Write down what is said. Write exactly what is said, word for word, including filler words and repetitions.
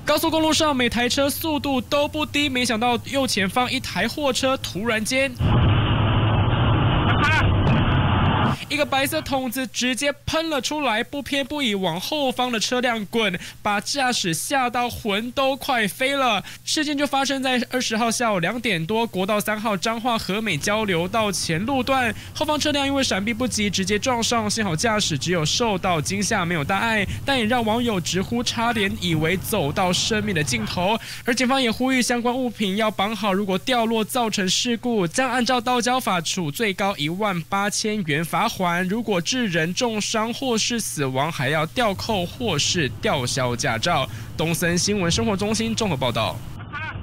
高速公路上每台车速度都不低，没想到右前方一台货车突然间。一个白色桶子直接喷了出来，不偏不倚往后方的车辆滚，把驾驶吓到魂都快飞了。事件就发生在二十号下午两点多，国道三号彰化和美交流道前路段，后方车辆因为闪避不及，直接撞上，幸好驾驶只有受到惊吓，没有大碍，但也让网友直呼差点以为走到生命的尽头。而警方也呼吁相关物品要绑好，如果掉落造成事故，将按照道交法处最高一万八千元罚款。如果致人重伤或是死亡，还要吊扣或是吊销驾照。东森新闻生活中心综合报道。